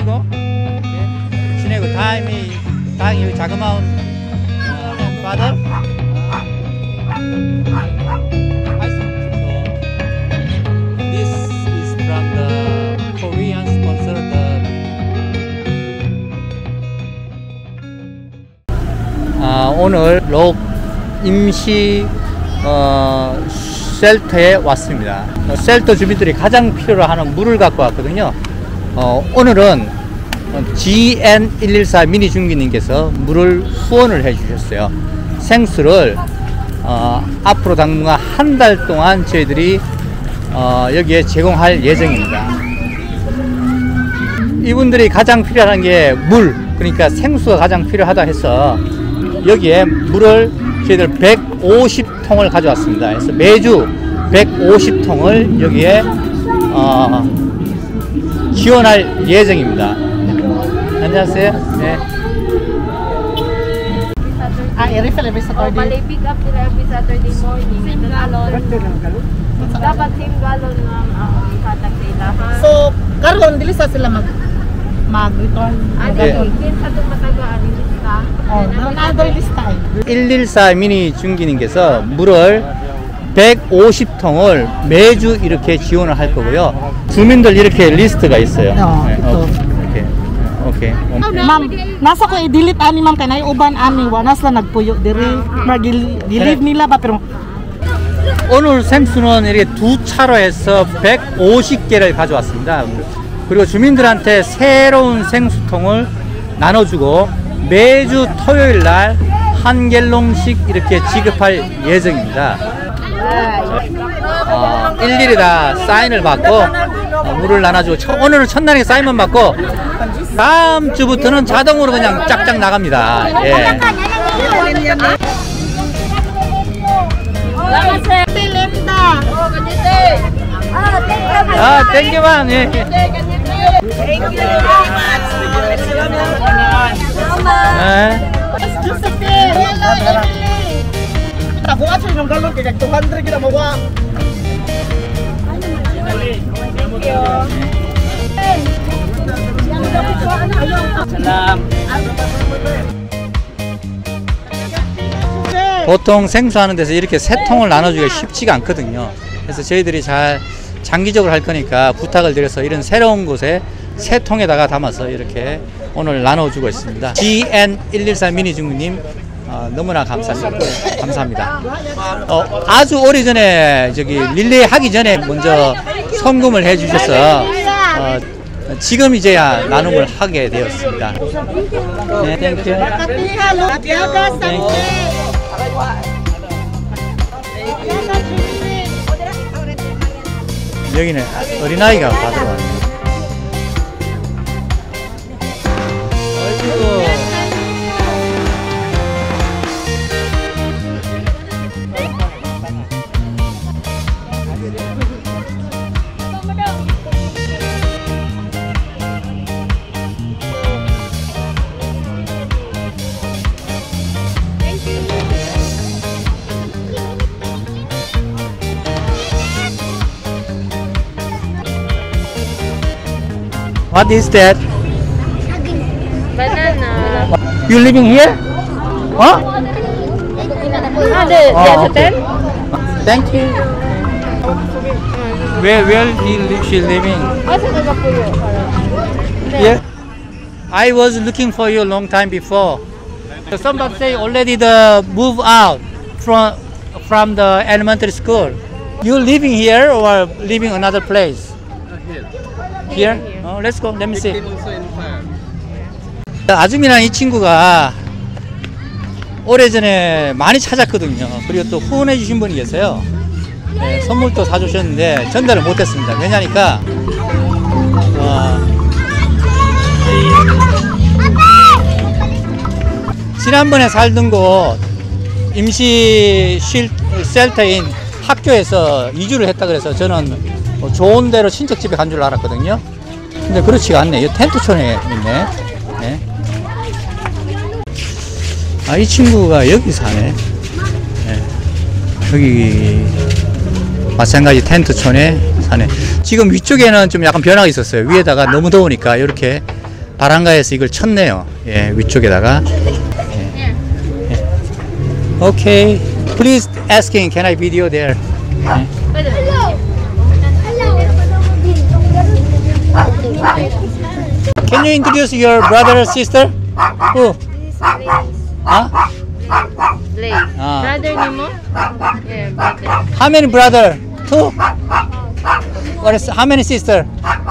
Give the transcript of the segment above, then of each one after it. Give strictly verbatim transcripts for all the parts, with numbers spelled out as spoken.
치내고, 예, 치내고 다행히 다행히 자그마한 어, father. This is from the Korean sponsor. 아, 오늘 록 임시 어, 쉘터에 왔습니다. 어, 쉘터 주민들이 가장 필요로 하는 물을 갖고 왔거든요. 어, 오늘은 지 엔 일일사 미니 중기님께서 물을 후원을 해 주셨어요. 생수를 어, 앞으로 당분간 한 달 동안 저희들이 어, 여기에 제공할 예정입니다. 이분들이 가장 필요한 게 물, 그러니까 생수가 가장 필요하다 해서 여기에 물을 저희들 백오십 통을 가져왔습니다. 그래서 매주 백오십 통을 여기에 어, 지원할 예정입니다. 안녕하세요. 네. Ah, i-refill every Saturday. Oh, bali pick up nila every Saturday morning. Same galon. Dapat same galon ma'am ang ihatag sa ilahan. So, karon dili sa sila mag mag-return. Ano 네. yung sa itong matagaan yung lista? Oh, another this time. 일일사 미니 중기님께서 물을 백오십 통을 매주 이렇게 지원을 할 거고요. 주민들 이렇게 리스트가 있어요. 어, 네, ito. 오케이. 오케이. Ma'am, nasa ko i-delete ani ma'am kanay uban ani wa nas la nagpuyo diri mag-relieve nila ba pero 오늘 생수는 이렇게 두 차로 해서 백오십 개를 가져왔습니다. 그리고 주민들한테 새로운 생수통을 나눠주고 매주 토요일 날 한 갤롱씩 이렇게 지급할 예정입니다. 어, 일일이 다 사인을 받고 어, 물을 나눠주고 첫, 오늘은 첫날에 사인만 받고 다음 주부터는 자동으로 그냥 짝짝 나갑니다. 예. 아, 땡큐만. 예. 예. Ako ato yung galon kay two hundred kita mawa. 보통 생수하는 데서 이렇게 세 통을 나눠주기가 쉽지가 않거든요. 그래서 저희들이 잘 장기적으로 할 거니까 부탁을 드려서 이런 새로운 곳에 세 통에다가 담아서 이렇게 오늘 나눠주고 있습니다. 지 엔 일일사 미니 중기님 어, 너무나 감사합니다. 감사합니다. 어, 아주 오래전에 저기 릴레이 하기 전에 먼저 송금을 해주셔서 어, 지금 이제야 나눔을 하게 되었습니다. 네, 땡큐. 땡큐. 여기는 어린아이가 받으러 왔네요. 어이구. What is that? Banana. You living here? Huh? Ah, the, the Oh, hotel? Thank you. Where where he li- she living? Asa ka ba po yun? Yeah. I was looking for you a long time before. So somebody say already the move out from from the elementary school. You living here or living another place? Here. Oh, let's go. Let me see. 아줌이랑 이 친구가 오래전에 많이 찾았거든요. 그리고 또 후원해 주신 분이 계세요. 네, 선물도 사주셨는데 전달을 못했습니다. 왜냐니까 어, 지난번에 살던 곳 임시 쉴, 쉘터인 학교에서 이주를 했다 그래서 저는 뭐 좋은 데로 친척집에 간 줄 알았거든요. 근데 그렇지가 않네. 이 텐트촌에 있네. 네. 아, 이 친구가 여기 사네. 네. 여기 마찬가지 텐트촌에 사네. 지금 위쪽에는 좀 약간 변화가 있었어요. 위에다가 너무 더우니까 이렇게 바람가에서 이걸 쳤네요. 예, 위쪽에다가. 예. 예. Okay, please asking, can I video there? 예. Can you introduce your brother or sister? Who? Huh? Blake. Ah. Brother ni mo? Yeah, brother. How many brother? Two. What is? How many sister?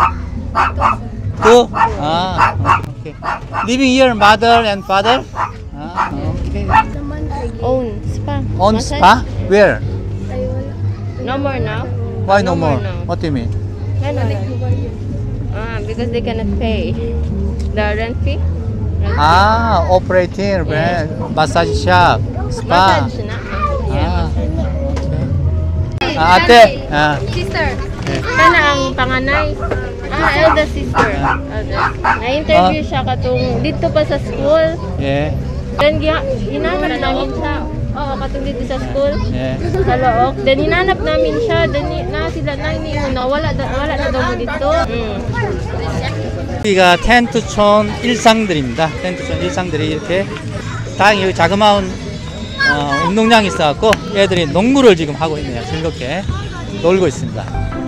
Two. Ah. Okay. Living here, mother and father. Ah. Okay. Own spa. On Massage? spa? Where? No more now? Why no, more? now. What do you mean? Ano? Ah, because they cannot pay the rent fee. Rent Ah, operating brand, massage shop, fee. spa. Massage na. Ah. Yeah. Okay. Ah, ate. Ah. Sister. Kana ang panganay. Ah, eldest sister. Eldest. Na-interview Ah. siya katong dito pa sa school. Yeah. Then giha- hinanap namin siya. Oo, katong dito sa school. Yeah. Sa Look. Then hinanap namin siya. Then ni- na sila nang ni na wala da- wala na daw mo dito. Mm. 여기가 텐트촌 일상들입니다. 텐트촌 일상들이 이렇게 다행히 여기 자그마한 어, 운동장이 있어갖고 애들이 농구를 지금 하고 있네요. 즐겁게 놀고 있습니다.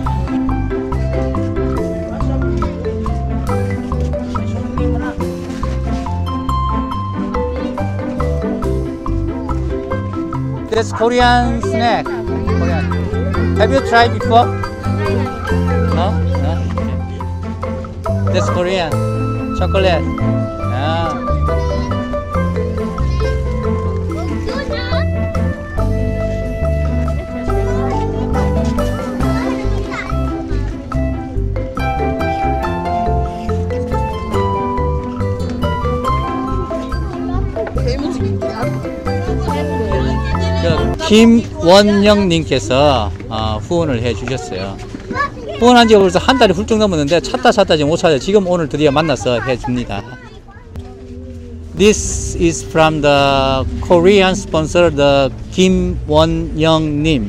That's Korean snack. Korean. Have you tried before? No? No? Okay. That's Korean. Chocolate. Yeah. 김원영님께서 어, 후원을 해주셨어요. 후원한 지가 벌써 한 달이 훌쩍 넘었는데 찾다 찾다 지금 못 찾아요. 지금 오늘 드디어 만나서 해줍니다. This is from the Korean sponsor, the 김원영님.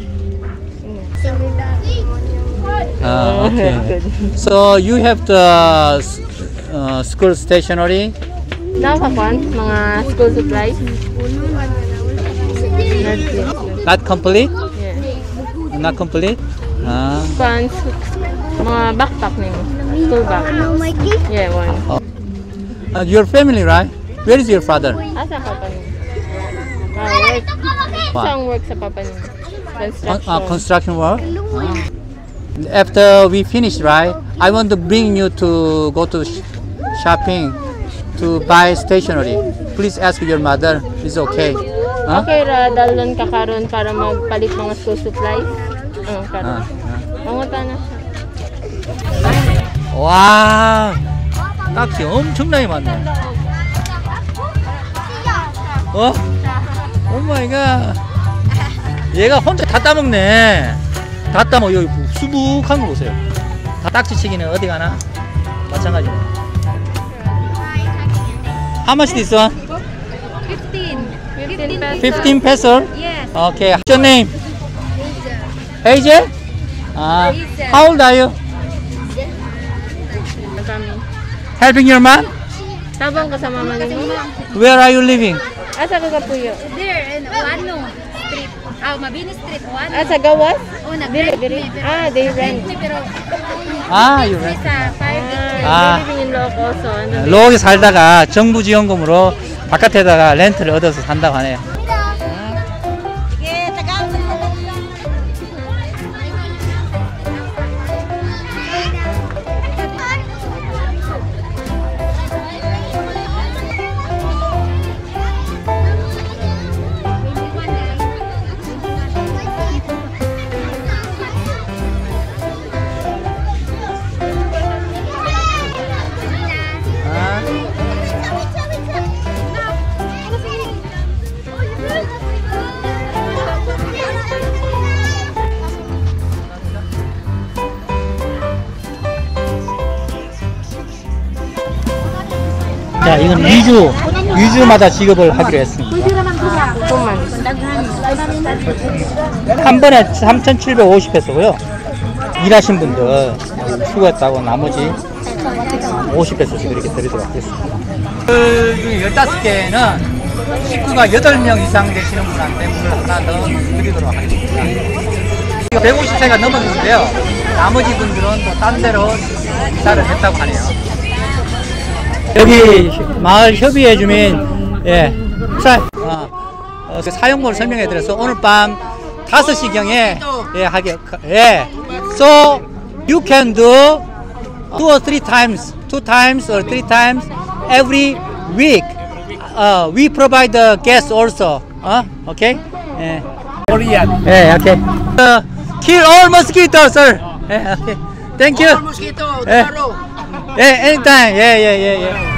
Uh, okay. So you have the uh, school stationery. Nakakon, mga school supplies. Not complete? Yeah. Not complete? Ah. Pants, mga backpack nimo. School bag. Yeah, one. Uh, your family, right? Where is your father? Asa papa nimo? Ah, work. What? Saan work sa papa nimo? Con- Construction. uh, construction work. Ah. After we finish, right? I want to bring you to go to sh- shopping to buy stationery. Please ask your mother. It's okay. Huh? Okay ra dalon ka karon para magpalit mga school supplies. Oh, Ah, karon. ah. Manguta na siya. 와, 딱지 엄청나게 많네. 어? 오 마이 갓. 얘가 혼자 다 따먹네. 다 따먹어. 여기 수북한 거 보세요. 다 딱지치기는 어디 가나? 마찬가지네. How much this one? fifteen. fifteen pesos. fifteen peso? Yes. Okay. What's your name? Hazel? Ah, how old are you? Kami. Helping your mom? Tabang ka sa mama nimo? Where are you living? Asa ka kapuyo? There, in Wano Street. Ah, Mabini Street, Wano. Asa gawas? Oh, Dili, nag-rent dili. me, pero- Ah, they rent. me, pero Ah, you rent. sa five Ah, Ah. they living in Loc also. And then 로옥에 살다가 정부 지원금으로 바깥에다가 렌트를 얻어서 산다고 하네요. 자, 이건 이 주, 이 주마다 지급을 하기로 했습니다. kuman. 한 번에 삼천칠백오십 페소고요. 일하신 분들 수고했다고 나머지 오십 배수씩 이렇게 드리도록 하겠습니다. 그 중에 열다섯 개는 식구가 여덟 명 이상 되시는 분한테 물을 하나 더 드리도록 하겠습니다. 이거 백오십 세가 넘었는데요. 나머지 분들은 또 딴 데로 이사를 했다고 하네요. 여기 마을 협의회 주민, 예, 자, 어, 어, 그 사용법을 설명해 드려서 오늘 밤 다섯 시경에, 예, 하게, 예. So, you can do two or three times, two times or three times every week. Uh, we provide the gas also. Uh, okay? 예. Korean. 예, okay. Uh, kill all mosquitoes, sir. 예, okay. Thank you. Mosquito, 예. tomorrow. 예, anytime. 예, 예, 예, 예.